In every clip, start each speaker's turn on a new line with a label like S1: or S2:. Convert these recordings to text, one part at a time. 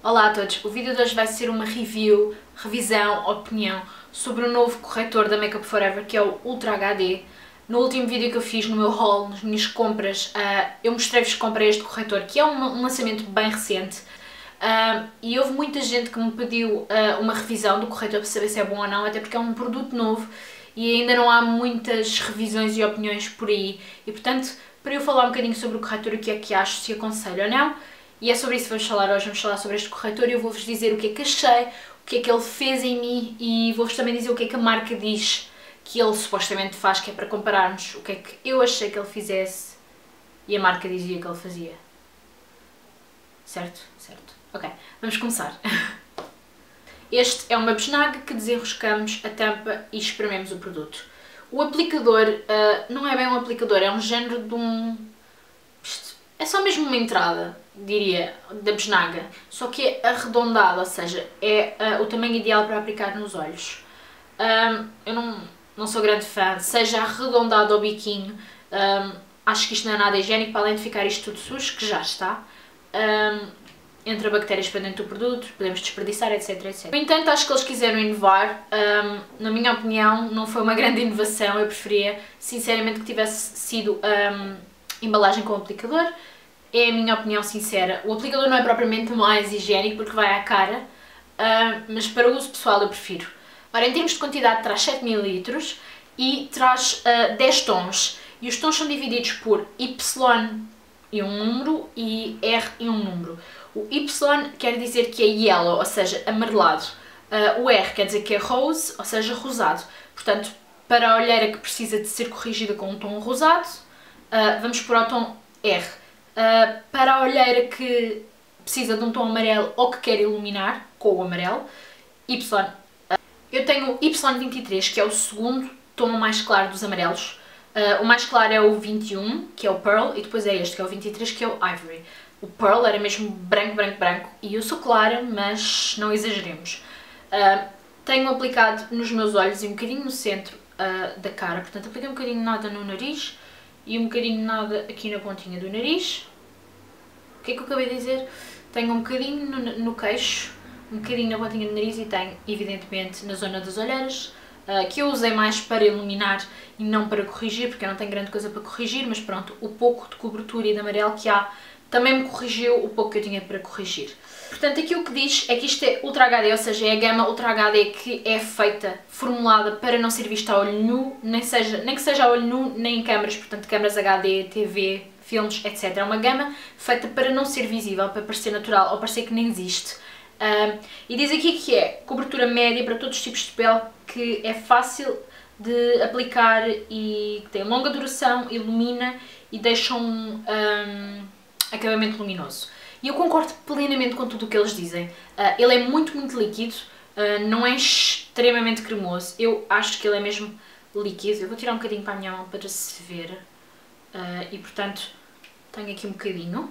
S1: Olá a todos, o vídeo de hoje vai ser uma revisão, opinião sobre o novo corretor da Makeup Forever, que é o Ultra HD. No último vídeo que eu fiz no meu haul, nas minhas compras, eu mostrei-vos que comprei este corretor, que é um lançamento bem recente. E houve muita gente que me pediu uma revisão do corretor para saber se é bom ou não, até porque é um produto novo e ainda não há muitas revisões e opiniões por aí. E portanto, para eu falar um bocadinho sobre o corretor, o que é que acho, se aconselho ou não, e é sobre isso que vamos falar hoje. Vamos falar sobre este corretor e eu vou-vos dizer o que é que achei, o que é que ele fez em mim e vou-vos também dizer o que é que a marca diz que ele supostamente faz, que é para compararmos o que é que eu achei que ele fizesse e a marca dizia que ele fazia. Certo? Certo. Ok, vamos começar. Este é uma besnaga que desenroscamos a tampa e esprememos o produto. O aplicador não é bem um aplicador, é um género de um... É só mesmo uma entrada, diria, da besnaga, só que é arredondada, ou seja, é o tamanho ideal para aplicar nos olhos. Eu não sou grande fã, seja arredondado ou biquinho, acho que isto não é nada higiênico, para além de ficar isto tudo sujo, que já está. Entra bactérias para dentro do produto, podemos desperdiçar, etc, etc. No entanto, acho que eles quiseram inovar. Na minha opinião, não foi uma grande inovação, eu preferia, sinceramente, que tivesse sido embalagem com aplicador. É a minha opinião sincera. O aplicador não é propriamente mais higiênico porque vai à cara, mas para uso pessoal eu prefiro. Ora, em termos de quantidade, traz 7 ml e traz 10 tons. E os tons são divididos por Y e um número e R e um número. O Y quer dizer que é yellow, ou seja, amarelado. O R quer dizer que é rose, ou seja, rosado. Portanto, para a olheira que precisa de ser corrigida com um tom rosado, vamos pôr ao tom R. Para a olheira que precisa de um tom amarelo ou que quer iluminar com o amarelo, Y. Eu tenho o Y23, que é o segundo tom mais claro dos amarelos. O mais claro é o 21, que é o Pearl, e depois é este, que é o 23, que é o Ivory. O Pearl era mesmo branco, branco, branco, e eu sou clara, mas não exageremos. Tenho aplicado nos meus olhos e um bocadinho no centro da cara, portanto apliquei um bocadinho nada no nariz e um bocadinho nada aqui na pontinha do nariz. O que é que eu acabei de dizer? Tenho um bocadinho no queixo, um bocadinho na pontinha do nariz e tenho, evidentemente, na zona das olheiras, que eu usei mais para iluminar e não para corrigir, porque eu não tenho grande coisa para corrigir, mas pronto, o pouco de cobertura e de amarelo que há também me corrigiu o pouco que eu tinha para corrigir. Portanto, aqui o que diz é que isto é Ultra HD, ou seja, é a gama Ultra HD que é feita, formulada para não ser vista a olho nu, nem que seja a olho nu, nem em câmaras, portanto, câmaras HD, TV, filmes, etc. É uma gama feita para não ser visível, para parecer natural ou parecer que nem existe. E diz aqui que é cobertura média para todos os tipos de pele, que é fácil de aplicar e que tem longa duração, ilumina e deixa um acabamento luminoso. E eu concordo plenamente com tudo o que eles dizem. Ele é muito, muito líquido, não é extremamente cremoso, eu acho que ele é mesmo líquido. Eu vou tirar um bocadinho para a minha mão para se ver. E portanto, tenho aqui um bocadinho.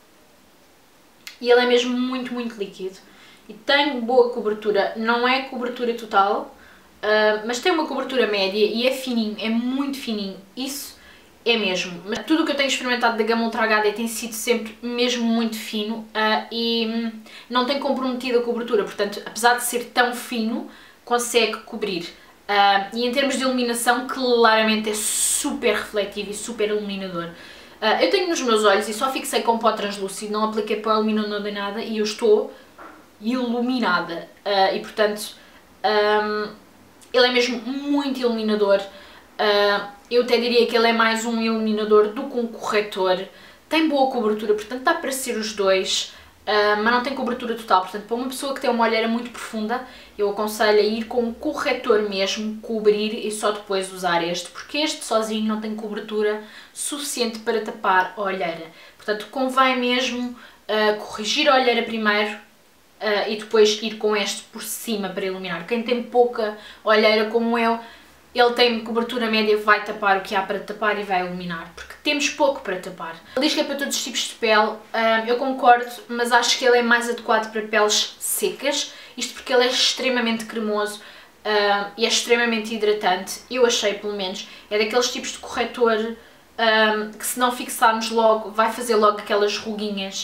S1: E ele é mesmo muito, muito líquido. E tem boa cobertura, não é cobertura total, mas tem uma cobertura média e é fininho, é muito fininho. Isso é mesmo. Mas tudo o que eu tenho experimentado da gama Ultra HD tem sido sempre mesmo muito fino e não tem comprometido a cobertura, portanto, apesar de ser tão fino, consegue cobrir. E em termos de iluminação, claramente é super refletivo e super iluminador. Eu tenho nos meus olhos e só fixei com pó translúcido, não apliquei pó iluminador nem nada e eu estou iluminada. E portanto, ele é mesmo muito iluminador. Eu até diria que ele é mais um iluminador do que um corretor. Tem boa cobertura, portanto dá para ser os dois, mas não tem cobertura total. Portanto, para uma pessoa que tem uma olheira muito profunda, eu aconselho a ir com um corretor mesmo, cobrir e só depois usar este, porque este sozinho não tem cobertura suficiente para tapar a olheira. Portanto, convém mesmo corrigir a olheira primeiro e depois ir com este por cima para iluminar. Quem tem pouca olheira como eu, ele tem cobertura média, vai tapar o que há para tapar e vai iluminar, porque temos pouco para tapar. Ele diz que é para todos os tipos de pele, eu concordo, mas acho que ele é mais adequado para peles secas, isto porque ele é extremamente cremoso e é extremamente hidratante, eu achei pelo menos. É daqueles tipos de corretor que se não fixarmos logo, vai fazer logo aquelas ruguinhas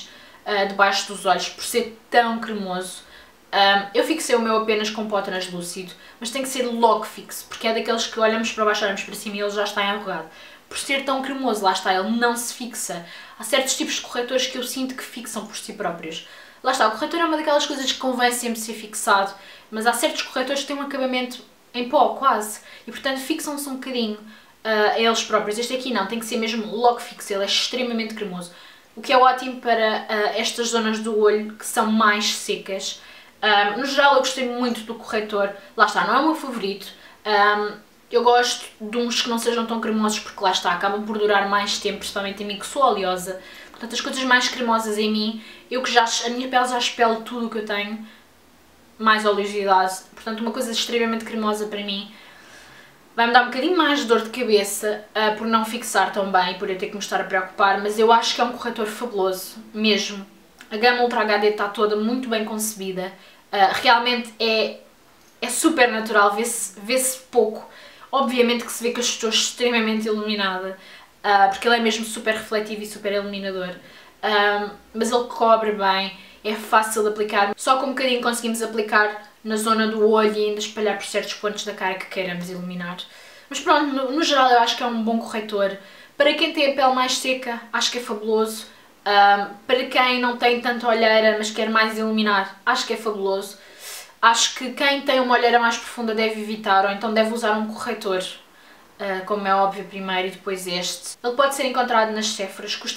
S1: debaixo dos olhos por ser tão cremoso. Eu fixei o meu apenas com pó translúcido, mas tem que ser logo fixo, porque é daqueles que olhamos para baixo, olhamos para cima e ele já está enrugado. Por ser tão cremoso, lá está, ele não se fixa. Há certos tipos de corretores que eu sinto que fixam por si próprios. Lá está, o corretor é uma daquelas coisas que convém sempre ser fixado, mas há certos corretores que têm um acabamento em pó, quase, e portanto fixam-se um bocadinho a eles próprios. Este aqui não, tem que ser mesmo logo fixo, ele é extremamente cremoso. O que é ótimo para estas zonas do olho que são mais secas. No geral eu gostei muito do corretor, lá está, não é o meu favorito. Eu gosto de uns que não sejam tão cremosos porque lá está, acabam por durar mais tempo, principalmente em mim que sou oleosa. Portanto, as coisas mais cremosas em mim, a minha pele já espelha tudo o que eu tenho, mais oleosidade. Portanto, uma coisa extremamente cremosa para mim vai-me dar um bocadinho mais de dor de cabeça por não fixar tão bem e por eu ter que me estar a preocupar, mas eu acho que é um corretor fabuloso, mesmo. A gama Ultra HD está toda muito bem concebida, realmente é super natural, vê-se pouco. Obviamente que se vê que eu estou extremamente iluminada, porque ele é mesmo super refletivo e super iluminador, mas ele cobre bem, é fácil de aplicar. Só com um bocadinho conseguimos aplicar na zona do olho e ainda espalhar por certos pontos da cara que queiramos iluminar. Mas pronto, no geral eu acho que é um bom corretor. Para quem tem a pele mais seca, acho que é fabuloso. Para quem não tem tanta olheira, mas quer mais iluminar, acho que é fabuloso. Acho que quem tem uma olheira mais profunda deve evitar, ou então deve usar um corretor, como é óbvio, primeiro e depois este. Ele pode ser encontrado nas Sephora, custa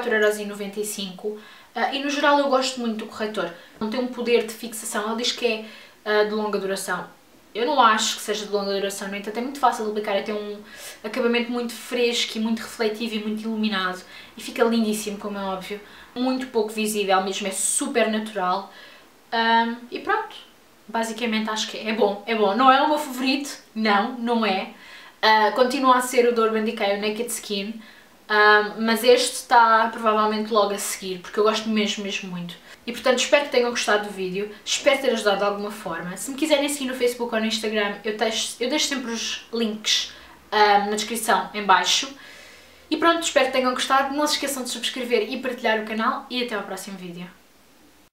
S1: 24,95 €, e no geral eu gosto muito do corretor. Não tem um poder de fixação, ele diz que é de longa duração. Eu não acho que seja de longa duração, no entanto é muito fácil de aplicar, tem um acabamento muito fresco e muito refletivo e muito iluminado e fica lindíssimo, como é óbvio. Muito pouco visível mesmo, é super natural. E pronto. Basicamente acho que é bom, é bom. Não é o meu favorito, não é. Continua a ser o da Urban Decay, o Naked Skin, mas este está provavelmente logo a seguir, porque eu gosto mesmo muito. E portanto espero que tenham gostado do vídeo, espero ter ajudado de alguma forma. Se me quiserem seguir no Facebook ou no Instagram, eu deixo sempre os links na descrição em baixo. E pronto, espero que tenham gostado, não se esqueçam de subscrever e partilhar o canal e até ao próximo vídeo.